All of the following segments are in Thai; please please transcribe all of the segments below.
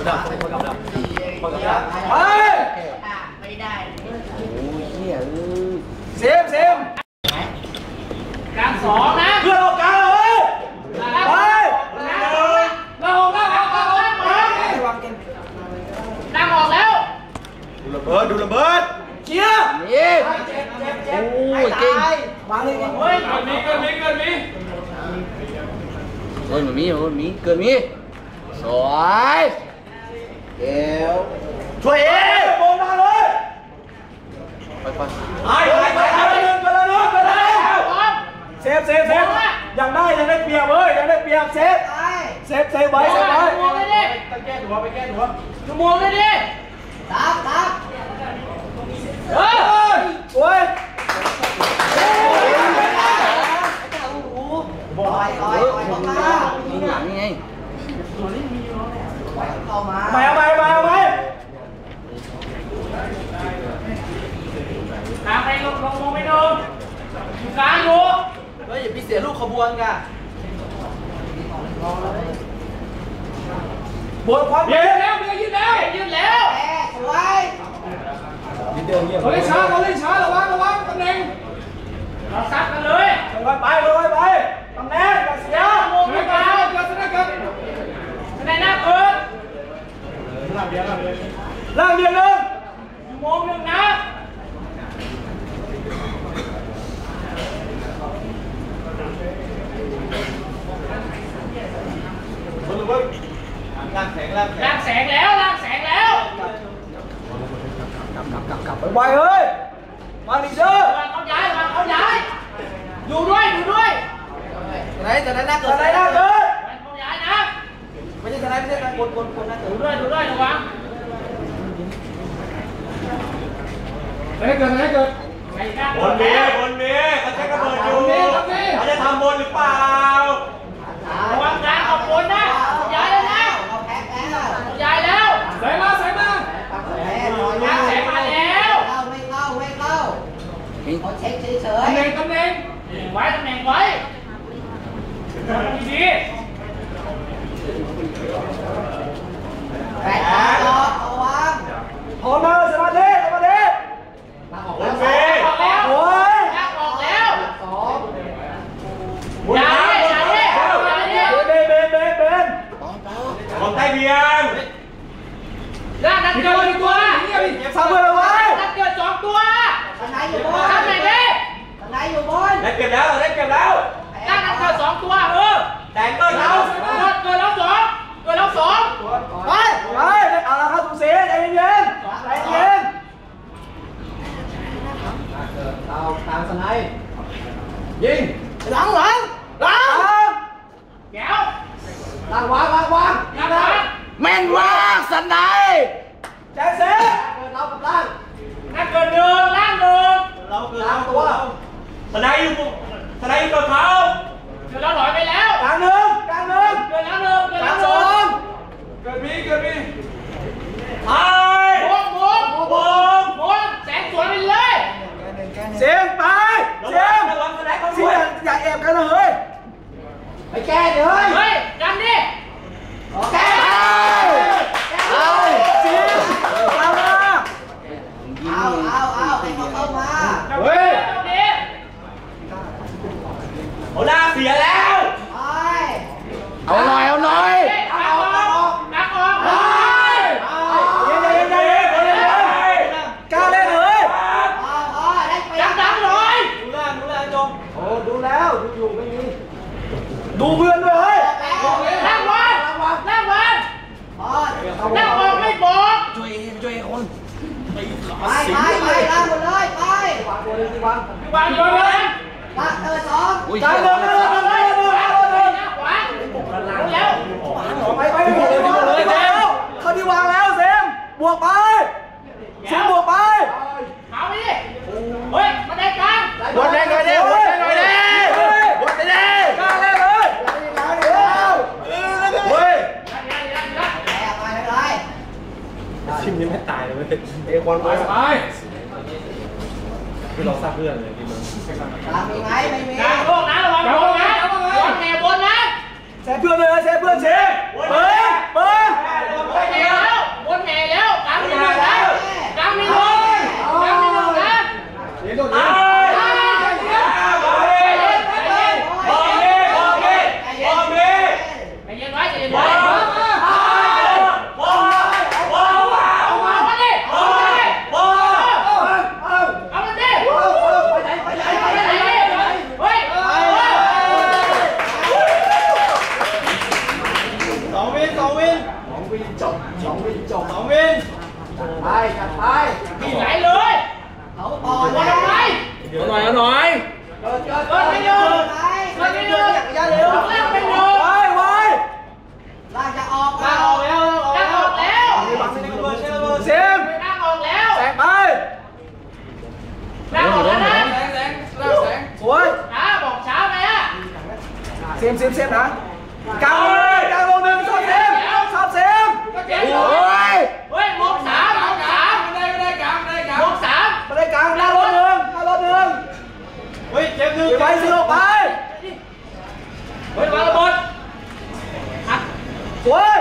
ดับไปไม่ได้โอ้ยเหี้ยเซมกลางสองนะเพื่อนออกกลางเลยไปเราออกแล้วนั่งออกแล้วดูระเบิดเชียร์นี่โอ้ยเก่งวางเลยเฮ้ยเกินมีเกินมีเกินมีสวยเดี๋ยวช่วยเองโบนาเลยไปเซฟยังได้เปรียบเว้ยยังได้เปรียบเซฟไว้ต้องแก้ตัวไปแก้ตัวชั่วโมงเลยดิตับเฮ้ยโอ้ยบอยเข้ามามีหลังไงเข้ามาไปตามไปลงมองไม่โดนอยู่กลางอยู่เฮ้ยอย่าพี่เสียลูกขบวนกันบนความยืนแล้วสวยเขาเล่นช้าระวังตำแหน่งเราซัดกันเลยไปตำแหน่งอย่าเสียโมงไม่กลางเกิดคะแนนหน้าเกิดล่างเดียวหนึ่งชั่วโมงหนึ่งนะล่างแสงแล้วกลับไปเฮ้ยมาดิเด้อเขาย้ายอยู่ด้วยไหนแต่ไหนน่าเกิดเขาย้ายนะไม่ใช่คนน่าเกิดดูด้วยระวังไหนเกิดบนนี้เขาใช้กระเบิดอยู่เขาจะทำบนหรือเปล่าระวังกลางออกบนนะย้ายแล้วนะย้ายแล้วใส่มาย้ายแสงมาแล้วไม่เข้าเขาเช็คเฉยตำแหน่งไว้ดีแปะเอาวางพร้อมแล้วสมาธิลากออกแล้วอย่าของใต้เบียงล่างนัดเกิด1 ตัวสามเบอร์ไว้นัดเกิด2 ตัวข้างในอยู่บนได้เก็บแล้วล่างนัดเกิด2 ตัวแต่เกิดแล้ว2ไปเอาละครับสุเสียใจเย็นตามสไนยิงหลังแก้วล่างวางแม่นวางสไนแจ๊สเซ่เรากับล่างนัดเกิด1ล่าง1เราเกิดล่างตัวสไนอยู่กับเขาเกิดแล้วถอยไปแล้วกลางหนึ่งเกิดแล้ว2เกิดมีไอ้บงแสงสวยไปเลยเสียงไประวังอย่าแอบกันนะเฮ้ยไปแก้ดิเฮ้ยกันดิแก้เสียงเอาให้เขาเข้ามาเฮ้ยเอาล่าเสียแล้วเอาหน่อยนักออกกล้าเล่นเลยดังเลยดูแลจงโอ้ดูแล้วอยู่ไม่มีดูเพื่อนด้วยนั่งวันนั่งออกไม่บอกช่วยคนไปล่างหมดเลยไปวางตัวเลยสิวางเลยล่าง2จานเดินแล้วไปหมดเลยเขาที่วางแล้วเซมบวกไปบวกไปเอาไปดิเฮ้ยมาได้กันบวกได้หน่อยเดียวกล้าเล่นเลยเฮ้ยชิมยังไม่ตายเลยเอ้วันไปไม่ลองทราบเพื่อนเลยที่มึงมีไหมไม่มีการโลกนะระวังโลกนะระวังแหนบนนะเซฟเพื่อนเลยเซฟเปิดวินจบ2 วินจบ2 วินจัดไปที่ไหนเลยเขาต่อเลยเอาหน่อยเกิดไม่เยอะอย่าเร็วไว้ล่างจะออกแล้วเซมล่างออกแล้วแสงไปล่างออกแล้วนะแสงสวยช้าบอกช้าไปอ่ะเซมนะกลางวงหนึ่งชอบเซมโอ้ยมองสามไม่ได้กลางมองสามไม่ได้กลางหน้ารถหนึ่งเฮ้ยเจ็บหนึ่งไปสิลงไปเฮ้ยวางระเบิดสวย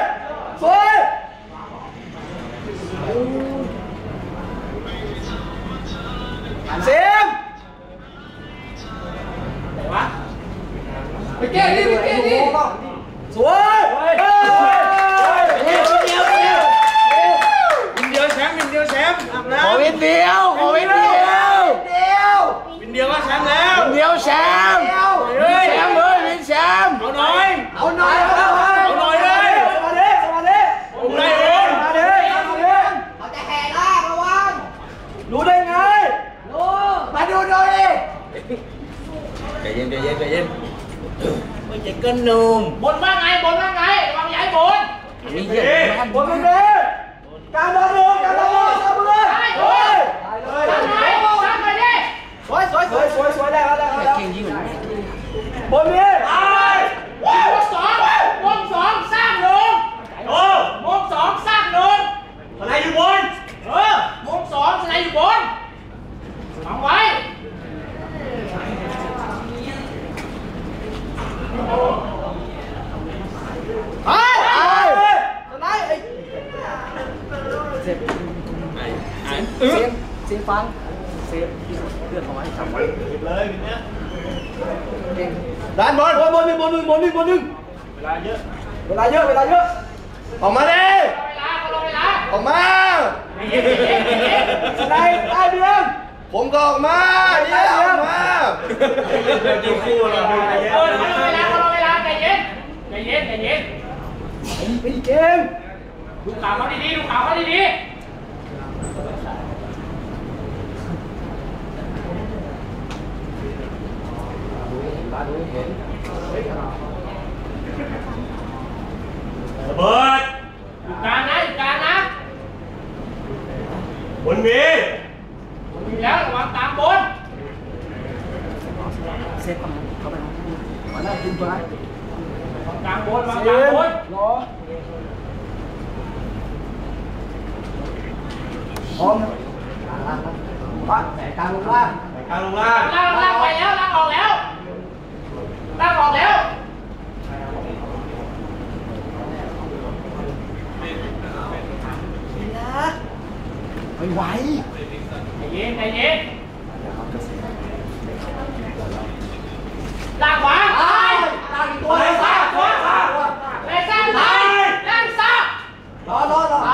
เซมไหนวะไปแก้ดิสวยวินเดียวแชมป์ขอวินเดียวก็แชมป์แล้วแชมป์เลยวินแชมป์เอาหน่อยเลยมาดิผมได้เองเขาจะแห่ลากระวังรู้ได้ไงมาดูหน่อยใจเย็นไม่ใช่กระนุ่มบนว่าไงวางใหญ่บนมันดีการเดินเรือสามเลยสวยแล้วเก่งยิ่งบนนี้วงสองสร้างหนึ่งวงสองสร้างหนึ่งอะไรอยู่บนวงสองอะไรอยู่บนฟังไว้เซฟฟังเพื่อนเอาไว้จำไว้เลยเนี้ยด้านบนหนึ่งเวลาเยอะออกมาดิออกมาได้เดือนผมก็ออกมาเนี่ยออกมายิงคู่เราเวลาใจเย็นผมเป็นเกมดูข่าวเขาดีดูเห็นระเบิดอยู่กลางนะบนมีแล้วระวังตามบนเซฟเข้าไปมาหน้าขึ้นไปวางกลางบนรอพร้อมนะกลางลงล่างไปแล้วล่างออกแล้วไม่ไหวใจเย็นล่างขวาล่างตัวเลยซ่าเลยซ่าล่างซ่ารอ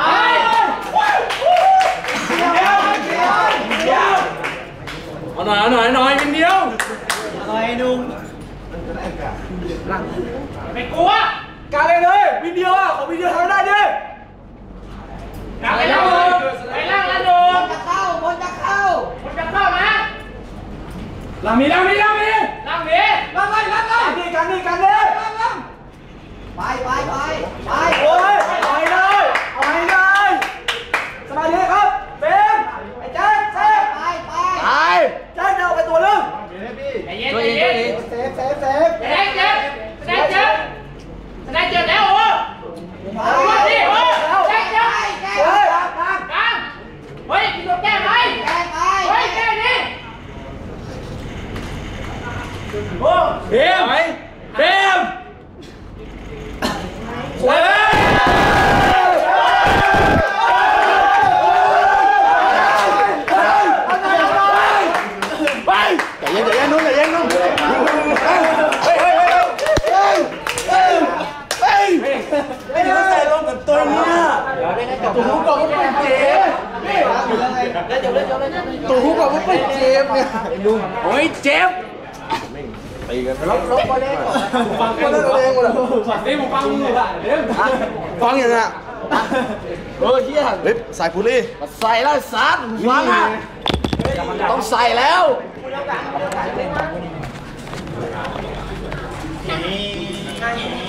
เดี๋ยวเอาหน่อยวินเดียวหน่อยนุ่มไม่กลัวกางเลยวินเดียวของวินเดียวทำได้ดิกางไปล่างแล้วดูบนจะเข้านะล่างมีกันดิไปโอ้ยเอาให้เลยสบายดีครับเบมไอ้แจ๊คเซฟไปแจ๊คเดินไปตัวนึงใจเย็นเซฟแจ๊คแล้วโอ้มาดิแจ๊คกลางเฮ้ยพี่ตัวแก้ไหมแก้ดิโอ้เบมสวยใจเย็นนุ่มใส่ลงกับตัวนี้ตัวหูกล่องมันเป็นเจ็บตัวหูกล่องมันเป็นเจ็บเนี่ยนุ่มโอ้ยเจ็บตีกันลบไปเลยฟังกันเลยนี่ผมฟังมึงเลยเดี๋ยวฟังอย่างน่ะเฮียเฮ้ยใส่ปุรีใส่แล้วซัดฟังอ่ะต้องใส่แล้วนี่